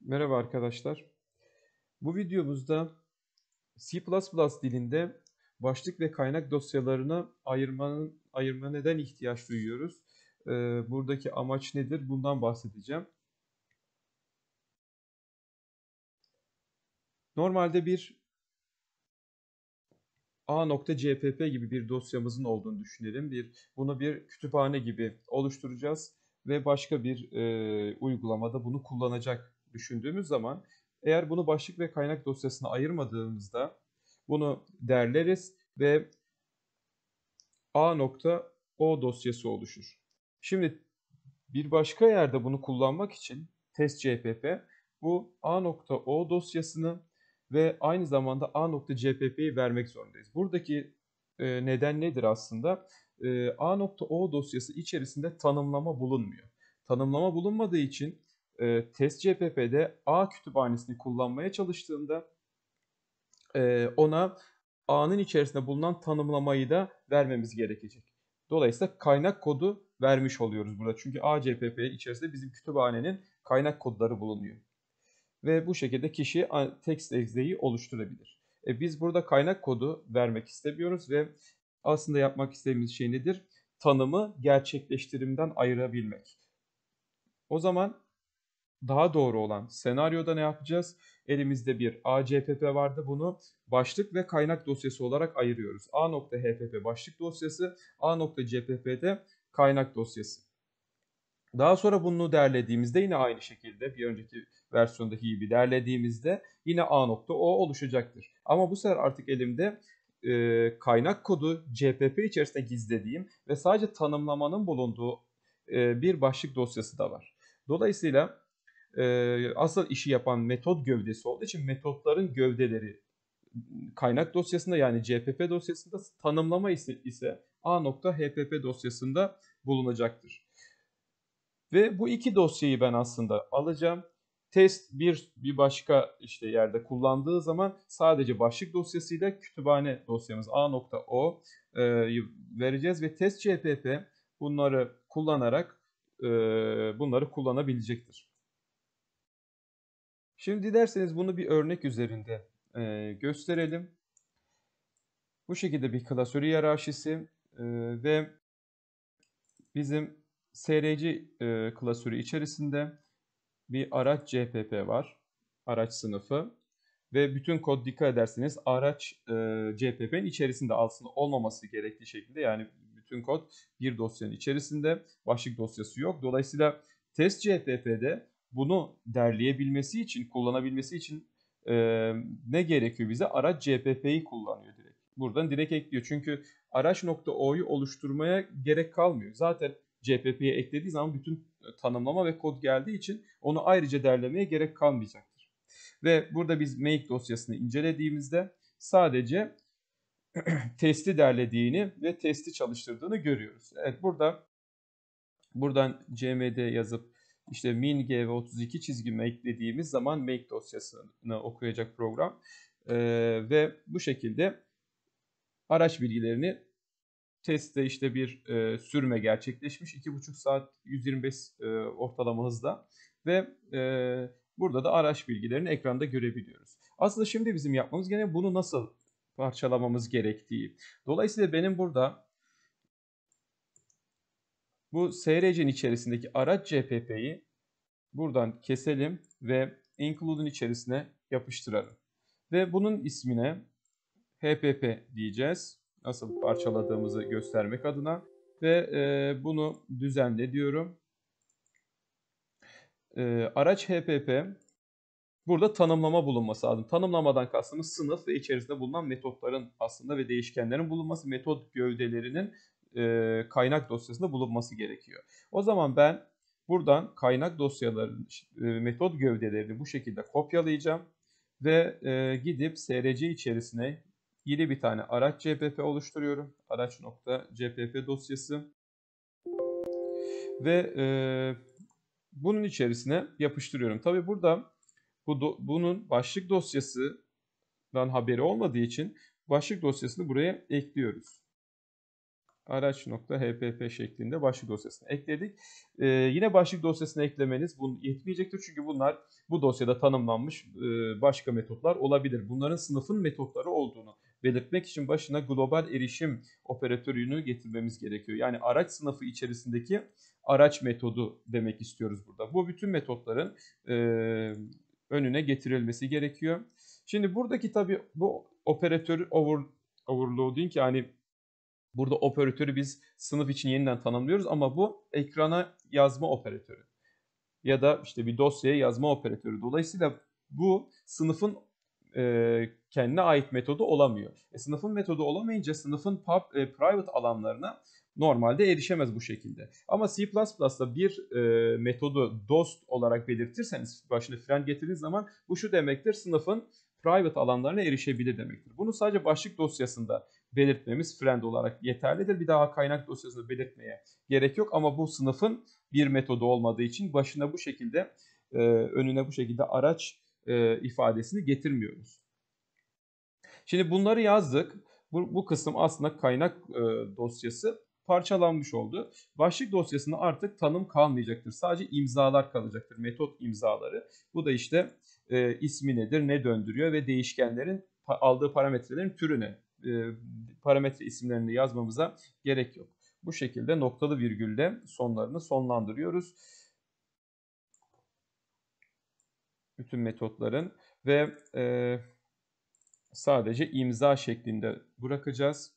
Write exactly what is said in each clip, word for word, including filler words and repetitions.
Merhaba arkadaşlar. Bu videomuzda C++ dilinde başlık ve kaynak dosyalarını ayırmanın ayırma neden ihtiyaç duyuyoruz? Ee, buradaki amaç nedir? Bundan bahsedeceğim. Normalde bir a.cpp gibi bir dosyamızın olduğunu düşünelim. Bir bunu bir kütüphane gibi oluşturacağız ve başka bir e, uygulamada bunu kullanacak düşündüğümüz zaman eğer bunu başlık ve kaynak dosyasına ayırmadığımızda bunu derleriz ve a.o dosyası oluşur. Şimdi bir başka yerde bunu kullanmak için testcpp bu a.o dosyasını ve aynı zamanda a.cpp'yi vermek zorundayız. Buradaki e, neden nedir aslında? E, a.o dosyası içerisinde tanımlama bulunmuyor. Tanımlama bulunmadığı için e, testcpp'de a kütüphanesini kullanmaya çalıştığında e, ona A'nın içerisinde bulunan tanımlamayı da vermemiz gerekecek. Dolayısıyla kaynak kodu vermiş oluyoruz burada. Çünkü A.cpp içerisinde bizim kütüphanenin kaynak kodları bulunuyor. Ve bu şekilde kişi text exe'yi oluşturabilir. E biz burada kaynak kodu vermek istemiyoruz ve aslında yapmak istediğimiz şey nedir? Tanımı gerçekleştirimden ayırabilmek. O zaman daha doğru olan senaryoda ne yapacağız? Elimizde bir a.cpp vardı. Bunu başlık ve kaynak dosyası olarak ayırıyoruz. a.hpp başlık dosyası, a.cpp'de kaynak dosyası. Daha sonra bunu derlediğimizde yine aynı şekilde bir önceki versiyondaki gibi derlediğimizde yine a.o oluşacaktır. Ama bu sefer artık elimde e, kaynak kodu cpp içerisinde gizlediğim ve sadece tanımlamanın bulunduğu e, bir başlık dosyası da var. Dolayısıyla e, asıl işi yapan metot gövdesi olduğu için metotların gövdeleri kaynak dosyasında yani cpp dosyasında, tanımlama ise, ise a.hpp dosyasında bulunacaktır. Ve bu iki dosyayı ben aslında alacağım. Test bir bir başka işte yerde kullandığı zaman sadece başlık dosyasıyla kütüphane dosyamız a.o e, vereceğiz ve testcpp bunları kullanarak e, bunları kullanabilecektir. Şimdi dilerseniz bunu bir örnek üzerinde e, gösterelim. Bu şekilde bir klasör hiyerarşisi e, ve bizim src e, klasörü içerisinde bir araç cpp var. Araç sınıfı. Ve bütün kod dikkat ederseniz araç e, cpp'nin içerisinde aslında olmaması gerektiği şekilde. Yani bütün kod bir dosyanın içerisinde. Başlık dosyası yok. Dolayısıyla testcpp'de bunu derleyebilmesi için, kullanabilmesi için e, ne gerekiyor bize? Araç cpp'yi kullanıyor direkt. Buradan direkt ekliyor. Çünkü araç.o'yu oluşturmaya gerek kalmıyor. Zaten cpp'ye eklediği zaman bütün tanımlama ve kod geldiği için onu ayrıca derlemeye gerek kalmayacaktır. Ve burada biz make dosyasını incelediğimizde sadece testi derlediğini ve testi çalıştırdığını görüyoruz. Evet, burada buradan cmd yazıp işte min g ve otuz iki çizgi make dediğimiz zaman make dosyasını okuyacak program ee, ve bu şekilde araç bilgilerini testte işte bir e, sürme gerçekleşmiş. iki buçuk saat yüz yirmi beş e, ortalama hızda ve e, burada da araç bilgilerini ekranda görebiliyoruz. Aslında şimdi bizim yapmamız gereken bunu nasıl parçalamamız gerektiği. Dolayısıyla benim burada bu src'nin içerisindeki araç cpp'yi buradan keselim ve include'un içerisine yapıştıralım. Ve bunun ismine hpp diyeceğiz. Nasıl parçaladığımızı göstermek adına. Ve e, bunu düzenle diyorum. E, araç hpp burada tanımlama bulunması lazım. Tanımlamadan kastımız sınıf ve içerisinde bulunan metotların aslında ve değişkenlerin bulunması, metot gövdelerinin e, kaynak dosyasında bulunması gerekiyor. O zaman ben buradan kaynak dosyaların e, metot gövdelerini bu şekilde kopyalayacağım ve e, gidip src içerisine yeni bir tane araç cpp oluşturuyorum. Araç.cpp dosyası ve e, bunun içerisine yapıştırıyorum. Tabi burada bu do, bunun başlık dosyasından haberi olmadığı için başlık dosyasını buraya ekliyoruz. araç.hpp şeklinde başlık dosyasına ekledik. Ee, yine başlık dosyasına eklemeniz bunu yetmeyecektir. Çünkü bunlar bu dosyada tanımlanmış e, başka metotlar olabilir. Bunların sınıfın metotları olduğunu belirtmek için başına global erişim operatörünü getirmemiz gerekiyor. Yani araç sınıfı içerisindeki araç metodu demek istiyoruz burada. Bu bütün metotların e, önüne getirilmesi gerekiyor. Şimdi buradaki tabii bu operatörü over, overloading, yani burada operatörü biz sınıf için yeniden tanımlıyoruz ama bu ekrana yazma operatörü ya da işte bir dosyaya yazma operatörü. Dolayısıyla bu sınıfın e, kendine ait metodu olamıyor. E, sınıfın metodu olamayınca sınıfın pub, e, private alanlarına normalde erişemez bu şekilde. Ama C plus plus'ta bir e, metodu dost olarak belirtirseniz, başına friend getirdiğiniz zaman bu şu demektir: sınıfın private alanlarına erişebilir demektir. Bunu sadece başlık dosyasında belirtmemiz friend olarak yeterlidir. Bir daha kaynak dosyasında belirtmeye gerek yok ama bu sınıfın bir metodu olmadığı için başına bu şekilde e, önüne bu şekilde araç e, ifadesini getirmiyoruz. Şimdi bunları yazdık. Bu, bu kısım aslında kaynak e, dosyası parçalanmış oldu. Başlık dosyasında artık tanım kalmayacaktır. Sadece imzalar kalacaktır. Metot imzaları. Bu da işte e, ismi nedir, ne döndürüyor ve değişkenlerin aldığı parametrelerin türüne, e, parametre isimlerini yazmamıza gerek yok. Bu şekilde noktalı virgülle sonlarını sonlandırıyoruz. Bütün metotların ve e, sadece imza şeklinde bırakacağız.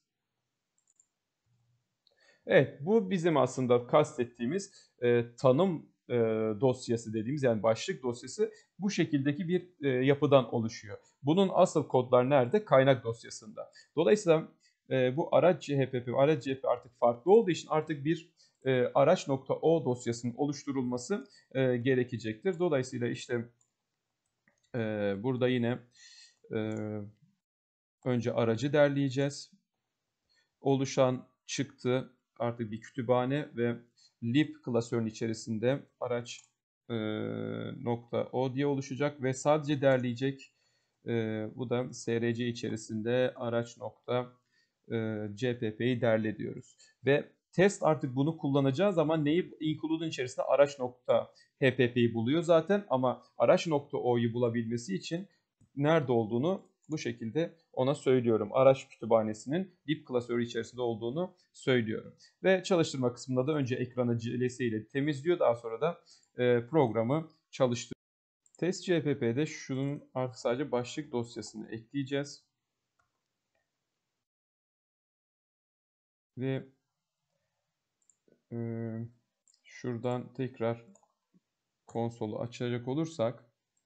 Evet, bu bizim aslında kastettiğimiz e, tanım e, dosyası dediğimiz, yani başlık dosyası bu şekildeki bir e, yapıdan oluşuyor. Bunun asıl kodlar nerede? Kaynak dosyasında. Dolayısıyla e, bu araç C H P P, araç C H P artık farklı olduğu için artık bir e, araç.o dosyasının oluşturulması e, gerekecektir. Dolayısıyla işte e, burada yine e, önce aracı derleyeceğiz. Oluşan çıktı artık bir kütüphane ve lib klasörün içerisinde araç e, nokta o diye oluşacak ve sadece derleyecek. E, bu da S R C içerisinde araç nokta C P P'yi derle diyoruz. Ve test artık bunu kullanacağı zaman neyi include'un içerisinde araç nokta H P P'yi buluyor zaten, ama araç nokta O'yu bulabilmesi için nerede olduğunu bu şekilde ona söylüyorum. Araç kütüphanesinin lib klasörü içerisinde olduğunu söylüyorum. Ve çalıştırma kısmında da önce ekranı C L S ile temizliyor. Daha sonra da e, programı çalıştırıyor. Test C P P'de şunun artık sadece başlık dosyasını ekleyeceğiz. Ve e, şuradan tekrar konsolu açacak olursak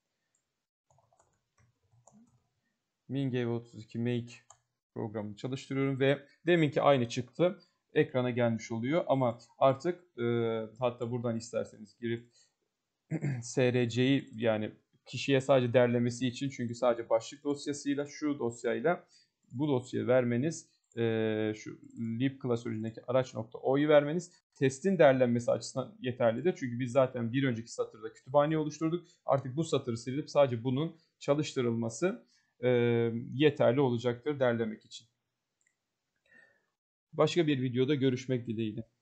MinGave otuz iki make programını çalıştırıyorum ve deminki aynı çıktı ekrana gelmiş oluyor. Ama artık e, hatta buradan isterseniz girip S R C'yi, yani kişiye sadece derlemesi için, çünkü sadece başlık dosyasıyla şu dosyayla bu dosyayı vermeniz, e, şu lib klasöründeki araç.o'yu vermeniz testin derlenmesi açısından yeterlidir. Çünkü biz zaten bir önceki satırda kütüphaneyi oluşturduk. Artık bu satırı silip sadece bunun çalıştırılması e, yeterli olacaktır derlemek için. Başka bir videoda görüşmek dileğiyle.